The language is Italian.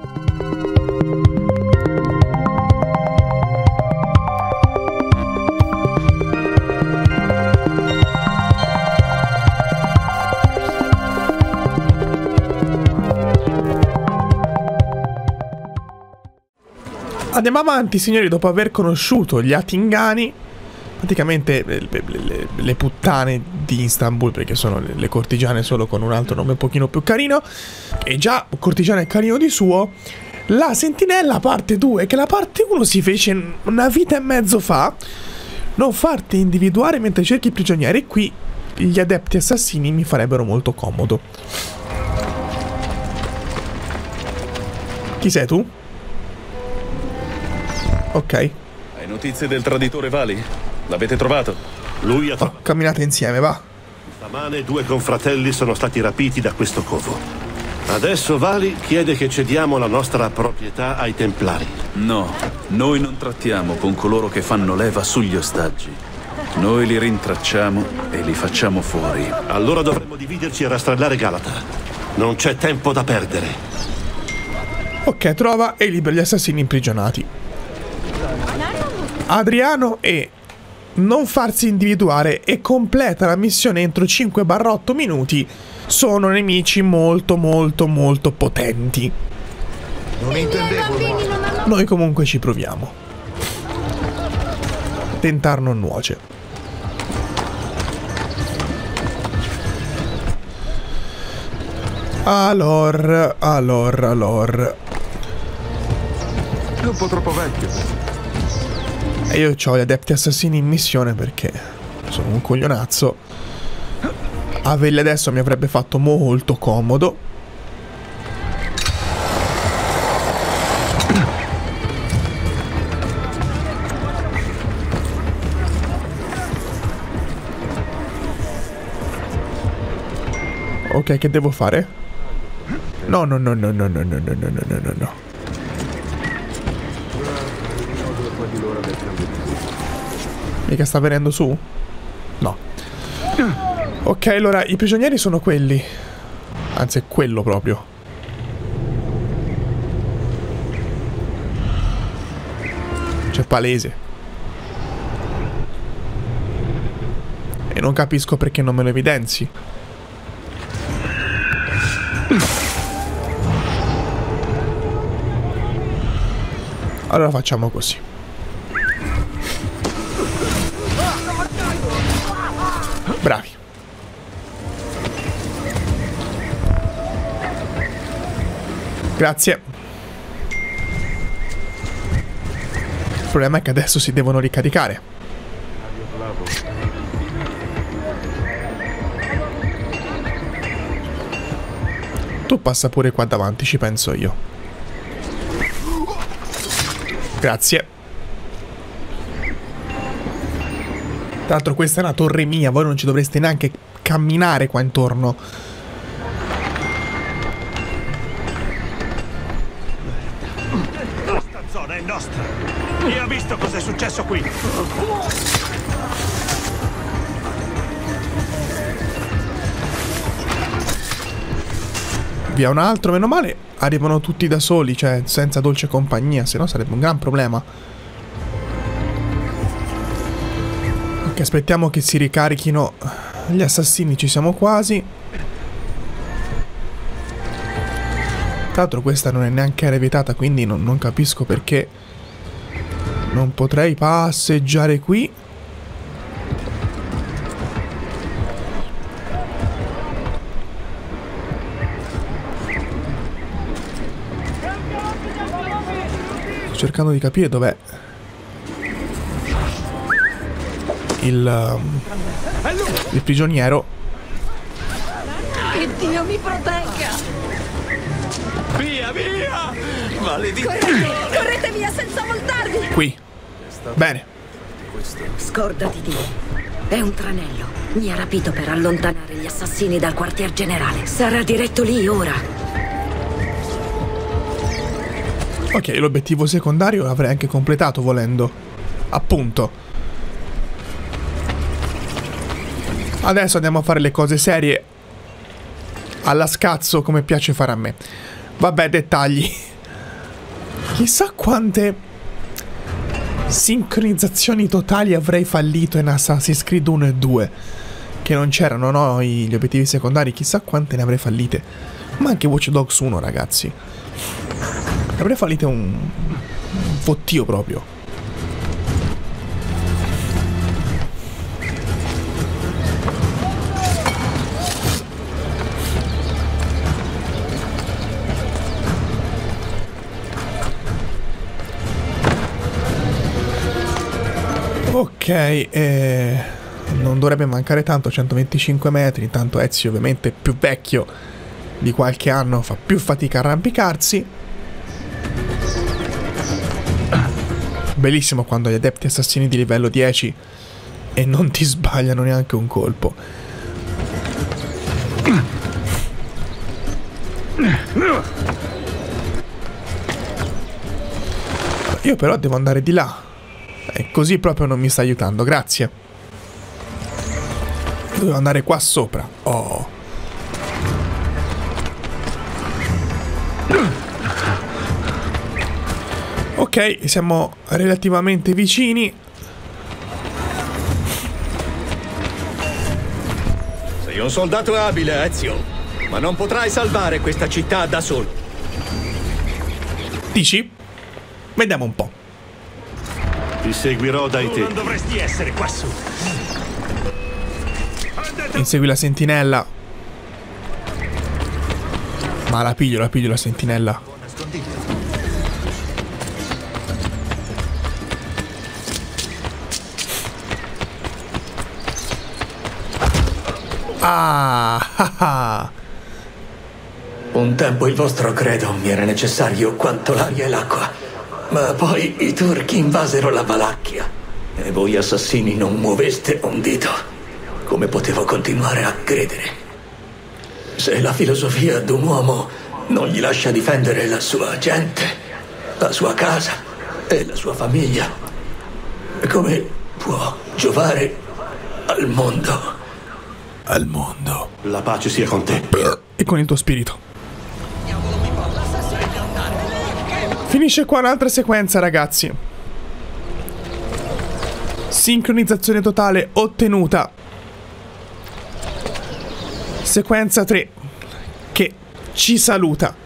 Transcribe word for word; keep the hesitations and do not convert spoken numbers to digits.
Andiamo avanti, signori, dopo aver conosciuto gli Atingani, praticamente le, le, le puttane di Istanbul, perché sono le, le cortigiane solo con un altro nome un pochino più carino, e già cortigiano è carino di suo. La sentinella parte due, che la parte uno si fece una vita e mezzo fa. Non farti individuare mentre cerchi prigionieri. Qui gli adepti assassini mi farebbero molto comodo. Chi sei tu? Ok. Hai notizie del traditore Vali? L'avete trovato? Lui ha Oh, trovato. camminate insieme, va. Stamane due confratelli sono stati rapiti da questo covo. Adesso Vali chiede che cediamo la nostra proprietà ai Templari. No, noi non trattiamo con coloro che fanno leva sugli ostaggi. Noi li rintracciamo e li facciamo fuori. Allora dovremmo dividerci e rastrellare Galata. Non c'è tempo da perdere. Ok, trova e libera gli assassini imprigionati. Adriano e non farsi individuare e completa la missione entro cinque otto minuti. Sono nemici molto molto molto potenti. Non intendevo, no. Noi comunque ci proviamo. Tentar non nuoce. Allora, allora, allora. È un po' troppo vecchio. E io ho gli adepti assassini in missione perché sono un coglionazzo. Averli adesso mi avrebbe fatto molto comodo. Ok, che devo fare? No, no, no, no, no, no, no, no, no, no, no, no. Mica sta venendo su? No. Ok, allora i prigionieri sono quelli. Anzi, è quello proprio. C'è palese. E non capisco perché non me lo evidenzi. Allora facciamo così. Bravi. Grazie. Il problema è che adesso si devono ricaricare. Tu passa pure qua davanti, ci penso io. Grazie. Tra l'altro questa è una torre mia, voi non ci dovreste neanche camminare qua intorno. Questa zona è nostra. Chi ha visto cos'è successo qui? Via un altro, meno male. Arrivano tutti da soli, cioè senza dolce compagnia, se no sarebbe un gran problema. Ok, aspettiamo che si ricarichino gli assassini, ci siamo quasi. Tra l'altro questa non è neanche evitata, quindi non, non capisco perché non potrei passeggiare qui. Sto cercando di capire dov'è il, um, il prigioniero. Che Dio mi protegga! Via, via! Maledetto! Correte, correte via senza voltarvi! Qui. Bene. Scordati di me. È un tranello. Mi ha rapito per allontanare gli assassini dal quartier generale. Sarà diretto lì ora. Ok, l'obiettivo secondario l'avrei anche completato volendo. Appunto. Adesso andiamo a fare le cose serie alla scazzo, come piace fare a me. Vabbè, dettagli. Chissà quante sincronizzazioni totali avrei fallito in Assassin's Creed uno e due, che non c'erano, no, gli obiettivi secondari. Chissà quante ne avrei fallite. Ma anche Watch Dogs uno, ragazzi, ne avrei fallite un, un fottio proprio. Ok, eh, non dovrebbe mancare tanto, centoventicinque metri. Intanto Ezio, ovviamente più vecchio di qualche anno, fa più fatica a arrampicarsi. Bellissimo quando gli adepti assassini di livello dieci e non ti sbagliano neanche un colpo. Io però devo andare di là. E così proprio non mi sta aiutando, grazie. Devo andare qua sopra. Oh. Ok, siamo relativamente vicini. Sei un soldato abile, Ezio, ma non potrai salvare questa città da solo. Dici? Vediamo un po'. Ti seguirò dai Tu te. non dovresti essere quassù. Insegui la sentinella. Ma la piglio, la piglio la sentinella. Ah, ah, ah. Un tempo il vostro credo mi era necessario quanto l'aria e l'acqua, ma poi i turchi invasero la Valacchia e voi assassini non muoveste un dito. Come potevo continuare a credere? Se la filosofia d'un uomo non gli lascia difendere la sua gente, la sua casa e la sua famiglia, come può giovare al mondo? Al mondo. La pace sia con te. E con il tuo spirito. Finisce qua un'altra sequenza, ragazzi. Sincronizzazione totale ottenuta. Sequenza tre che ci saluta.